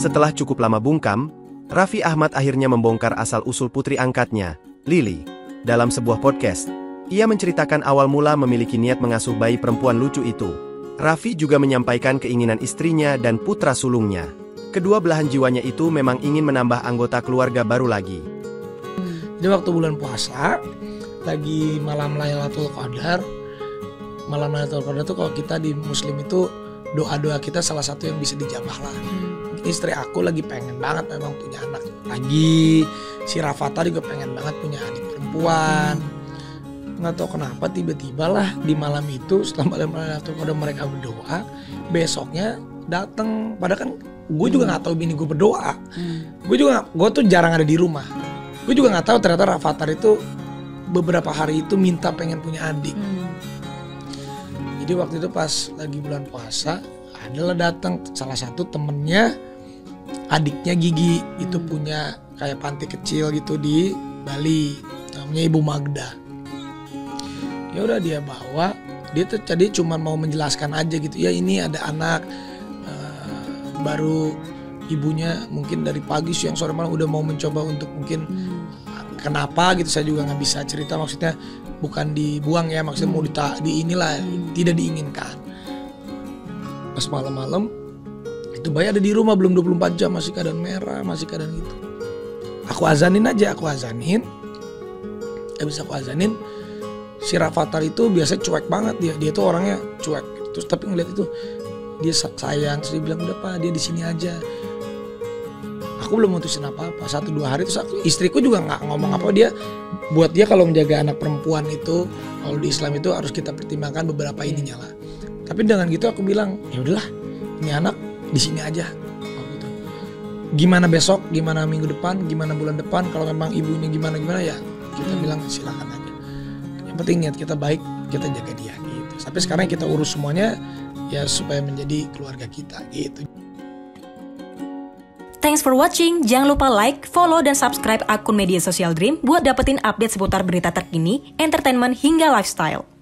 Setelah cukup lama bungkam, Raffi Ahmad akhirnya membongkar asal-usul putri angkatnya, Lily. Dalam sebuah podcast, ia menceritakan awal mula memiliki niat mengasuh bayi perempuan lucu itu. Raffi juga menyampaikan keinginan istrinya dan putra sulungnya. Kedua belahan jiwanya itu memang ingin menambah anggota keluarga baru lagi. Jadi waktu bulan puasa, lagi malam Lailatul Qadar. Malam Lailatul Qadar tuh kalau kita di Muslim itu doa-doa kita salah satu yang bisa dijabah lah. Istri aku lagi pengen banget memang punya anak lagi. Si Rafatha juga pengen banget punya adik perempuan. Nggak tahu kenapa tiba-tiba lah di malam itu setelah malam Lailatul Qadar mereka berdoa, besoknya datang. Padahal kan gue juga nggak tahu bini gue berdoa. Gue tuh jarang ada di rumah. Gue juga nggak tahu ternyata Rafatha itu beberapa hari itu minta pengen punya adik. Jadi waktu itu pas lagi bulan puasa adalah datang salah satu temennya, adiknya Gigi itu punya kayak panti kecil gitu di Bali, namanya Ibu Magda. Ya udah dia bawa, dia tuh tadi cuma mau menjelaskan aja gitu, ya ini ada anak baru ibunya mungkin dari pagi siang sore malam udah mau mencoba untuk mungkin kenapa gitu saya juga nggak bisa cerita, maksudnya bukan dibuang ya, maksudnya mau di inilah tidak diinginkan. Pas malam-malam itu bayi ada di rumah belum 24 jam masih keadaan merah, masih keadaan gitu. Aku azanin aja, habis aku azanin si Rafatha itu biasanya cuek banget, dia tuh orangnya cuek gitu. Terus tapi ngeliat itu dia sayang, terus dia bilang udah Pak dia di sini aja. Aku belum mutusin apa-apa, 1-2 hari terus istriku juga nggak ngomong apa, buat dia kalau menjaga anak perempuan itu kalau di Islam itu harus kita pertimbangkan beberapa ininya lah. Tapi dengan gitu aku bilang ya udahlah ini anak di sini aja. Gitu. Gimana besok, gimana minggu depan, gimana bulan depan, kalau memang ibunya gimana ya kita bilang silakan aja. Yang penting niat kita baik, kita jaga dia gitu. Sampai sekarang kita urus semuanya ya supaya menjadi keluarga kita gitu. Thanks for watching. Jangan lupa like, follow, dan subscribe akun media sosial Dream buat dapetin update seputar berita terkini, entertainment, hingga lifestyle.